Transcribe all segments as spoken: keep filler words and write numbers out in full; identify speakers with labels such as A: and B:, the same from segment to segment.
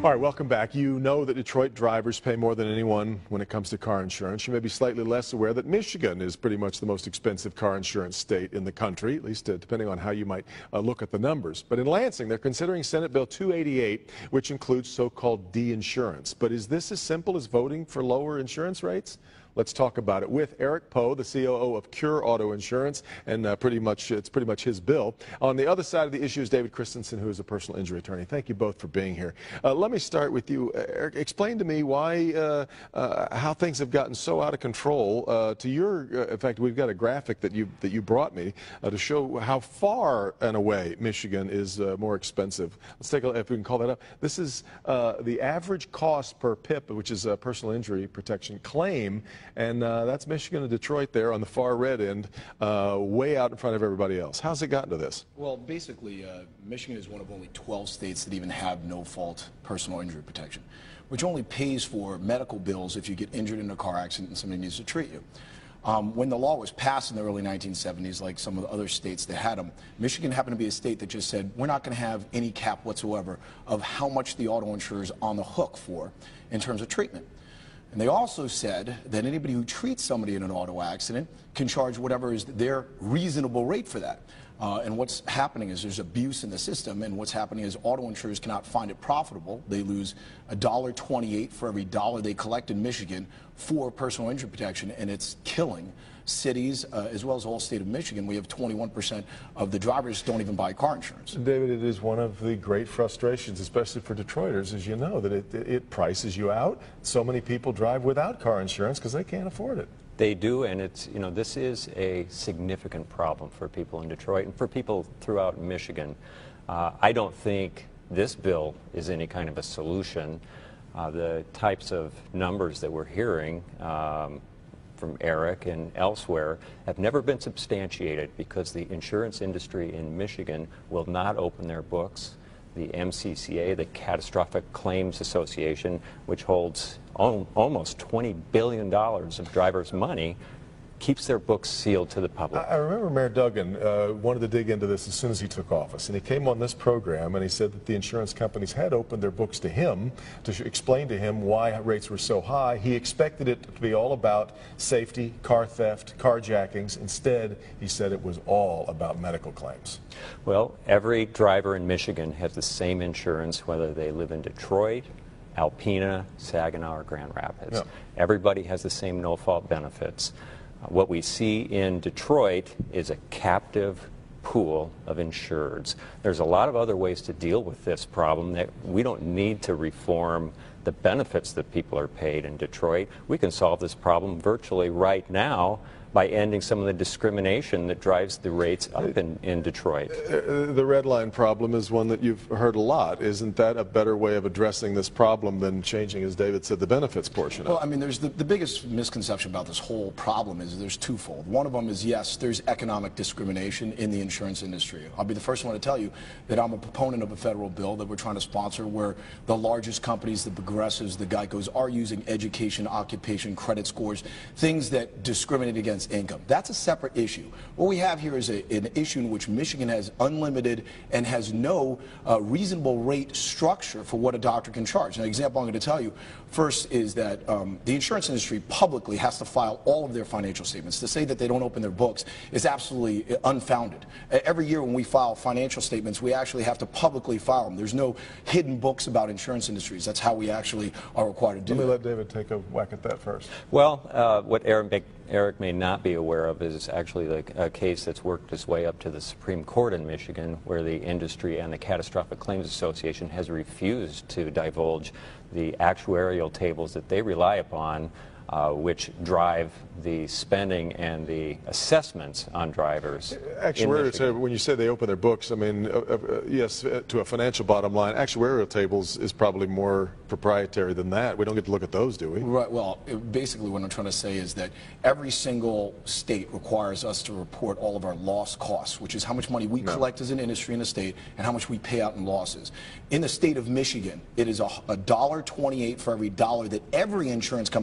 A: All right, welcome back. You know that Detroit drivers pay more than anyone when it comes to car insurance. You may be slightly less aware that Michigan is pretty much the most expensive car insurance state in the country, at least uh, depending on how you might uh, look at the numbers. But in Lansing, they're considering Senate Bill two eighty-eight, which includes so-called de-insurance. But is this as simple as voting for lower insurance rates? Let's talk about it with Eric Poe, the C O O of Cure Auto Insurance, and uh, pretty much it's pretty much his bill. On the other side of the issue is David Christensen, who is a personal injury attorney. Thank you both for being here. Uh, let me start with you, uh, Eric. Explain to me why, uh, uh, how things have gotten so out of control. Uh, to your, uh, in fact, we've got a graphic that you that you brought me uh, to show how far and away Michigan is uh, more expensive. Let's take a, if we can call that up. This is uh, the average cost per P I P, which is a personal injury protection claim. And uh, that's Michigan and Detroit there on the far red end, uh, way out in front of everybody else. How's it gotten to this?
B: Well, basically, uh, Michigan is one of only twelve states that even have no-fault personal injury protection, which only pays for medical bills if you get injured in a car accident and somebody needs to treat you. Um, when the law was passed in the early nineteen seventies, like some of the other states that had them, Michigan happened to be a state that just said, we're not going to have any cap whatsoever of how much the auto insurer is on the hook for in terms of treatment. And they also said that anybody who treats somebody in an auto accident can charge whatever is their reasonable rate for that. Uh, and what's happening is there's abuse in the system, and what's happening is auto insurers cannot find it profitable. They lose a dollar twenty-eight for every dollar they collect in Michigan for personal injury protection, and it's killing cities uh, as well as the whole state of Michigan. We have twenty-one percent of the drivers don't even buy car insurance.
A: David, it is one of the great frustrations, especially for Detroiters, as you know, that it, it prices you out. So many people drive without car insurance because they can't afford it.
C: They do, and it's, you know, this is a significant problem for people in Detroit and for people throughout Michigan. Uh, I don't think this bill is any kind of a solution. Uh, the types of numbers that we're hearing um, from Eric and elsewhere have never been substantiated because the insurance industry in Michigan will not open their books. The M C C A, the Catastrophic Claims Association, which holds al almost twenty billion dollars of drivers' money, keeps their books sealed to the public.
A: I remember Mayor Duggan uh, wanted to dig into this as soon as he took office, and he came on this program and he said that the insurance companies had opened their books to him to explain to him why rates were so high. He expected it to be all about safety, car theft, carjackings. Instead, he said it was all about medical claims.
C: Well, every driver in Michigan has the same insurance, whether they live in Detroit, Alpena, Saginaw, or Grand Rapids.
A: Yeah.
C: Everybody has the same no-fault benefits. What we see in Detroit is a captive pool of insureds. There's a lot of other ways to deal with this problem that we don't need to reform the benefits that people are paid in Detroit. We can solve this problem virtually right now by ending some of the discrimination that drives the rates up in, in Detroit.
A: Uh, the red line problem is one that you've heard a lot. Isn't that a better way of addressing this problem than changing, as David said, the benefits portion of it?
B: Well, I mean, there's the, the biggest misconception about this whole problem is there's twofold. One of them is, yes, there's economic discrimination in the insurance industry. I'll be the first one to tell you that I'm a proponent of a federal bill that we're trying to sponsor where the largest companies, the Progressives, the Geicos, are using education, occupation, credit scores, things that discriminate against income. That's a separate issue. What we have here is a, an issue in which Michigan has unlimited and has no uh, reasonable rate structure for what a doctor can charge. An example I'm going to tell you first is that um, the insurance industry publicly has to file all of their financial statements. To say that they don't open their books is absolutely unfounded. Every year when we file financial statements, we actually have to publicly file them. There's no hidden books about insurance industries. That's how we actually are required to do
A: Let me
B: it.
A: let David take a whack at that first.
C: Well, uh, what Eric may, Eric may not be aware of is actually the, a case that's worked its way up to the Supreme Court in Michigan, where the industry and the Catastrophic Claims Association has refused to divulge the actuarial tables that they rely upon, uh, which drive the spending and the assessments on drivers.
A: Actuarial, when you say they open their books, I mean, uh, uh, yes, uh, to a financial bottom line, actuarial tables is probably more proprietary than that. We don't get to look at those, do we?
B: Right. Well, it, basically what I'm trying to say is that every single state requires us to report all of our loss costs, which is how much money we
A: no.
B: collect as an industry in a state and how much we pay out in losses. In the state of Michigan, it is a, a dollar twenty-eight for every dollar that every insurance company as an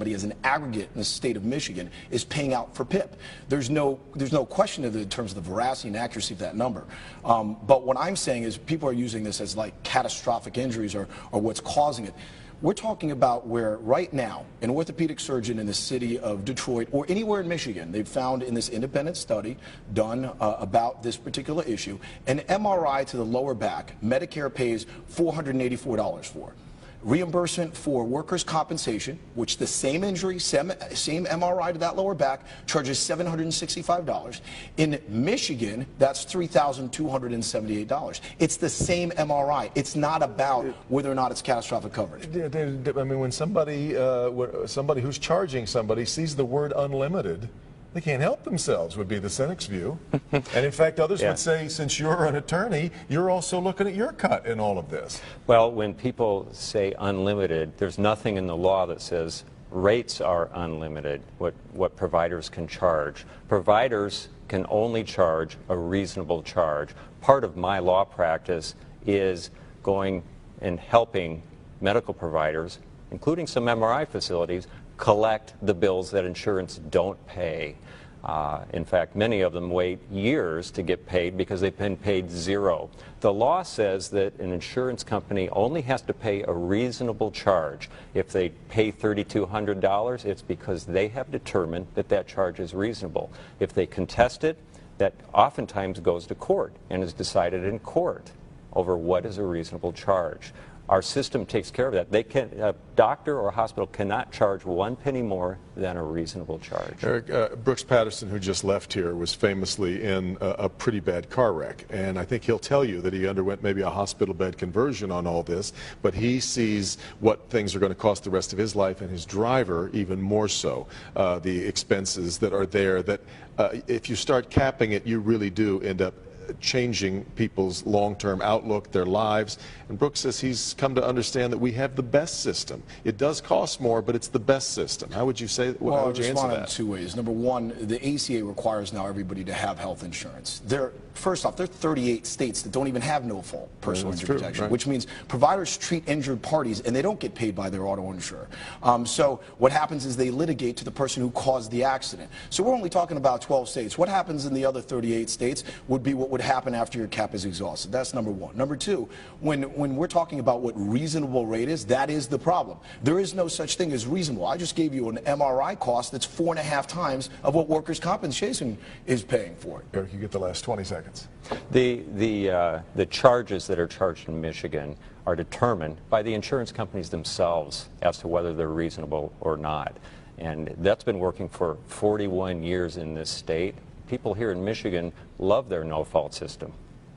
B: aggregate in the state of Michigan is paying out for P I P. There's no, there's no question of the, in terms of the veracity and accuracy of that number. Um, but what I'm saying is people are using this as like catastrophic injuries or, or what's causing it. We're talking about where right now an orthopedic surgeon in the city of Detroit or anywhere in Michigan, they've found in this independent study done uh, about this particular issue, an M R I to the lower back, Medicare pays four hundred eighty-four dollars for. Reimbursement for workers' compensation, which the same injury, same, same M R I to that lower back, charges seven hundred sixty-five dollars. In Michigan, that's three thousand two hundred seventy-eight dollars. It's the same M R I. It's not about whether or not it's catastrophic coverage.
A: I mean, when somebody, uh, somebody who's charging somebody sees the word unlimited, they can't help themselves, would be the cynic's view. And in fact, others
C: yeah.
A: would say, since you're an attorney, you're also looking at your cut in all of this.
C: Well, when people say unlimited, there's nothing in the law that says rates are unlimited, what, what providers can charge. Providers can only charge a reasonable charge. Part of my law practice is going and helping medical providers, including some M R I facilities, collect the bills that insurance don't pay. Uh, in fact, many of them wait years to get paid because they've been paid zero. The law says that an insurance company only has to pay a reasonable charge. If they pay three thousand two hundred dollars, it's because they have determined that that charge is reasonable. If they contest it, that oftentimes goes to court and is decided in court over what is a reasonable charge. Our system takes care of that. They can, a doctor or a hospital cannot charge one penny more than a reasonable charge.
A: Eric, uh, Brooks Patterson, who just left here, was famously in a, a pretty bad car wreck. And I think he'll tell you that he underwent maybe a hospital bed conversion on all this, but he sees what things are going to cost the rest of his life, and his driver even more so. Uh, the expenses that are there that uh, if you start capping it, you really do end up changing people's long-term outlook, their lives. And Brooks says he's come to understand that we have the best system. It does cost more, but it's the best system. How would you say?
B: Well,
A: how
B: I
A: would you answer
B: respond in
A: that?
B: two ways. Number one, the A C A requires now everybody to have health insurance. There, first off, there are thirty-eight states that don't even have no-fault personal
A: That's
B: injury
A: true,
B: protection,
A: right.
B: which means providers treat injured parties and they don't get paid by their auto insurer. Um, so what happens is they litigate to the person who caused the accident. So we're only talking about twelve states. What happens in the other thirty-eight states would be what would happen after your cap is exhausted. That's number one. Number two, when, when we're talking about what reasonable rate is, that is the problem. There is no such thing as reasonable. I just gave you an M R I cost that's four and a half times of what workers' compensation is paying for.
A: Eric, you get the last twenty seconds.
C: The, the, uh, the charges that are charged in Michigan are determined by the insurance companies themselves as to whether they're reasonable or not. And that's been working for forty-one years in this state. People here in Michigan love their no-fault system.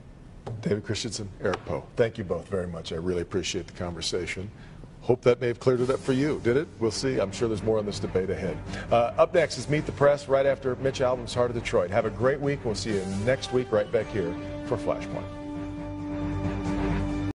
A: David Christensen, Eric Poe, thank you both very much. I really appreciate the conversation. Hope that may have cleared it up for you. Did it? We'll see. I'm sure there's more on this debate ahead. Uh, up next is Meet the Press right after Mitch Albom's Heart of Detroit. Have a great week. We'll see you next week right back here for Flashpoint.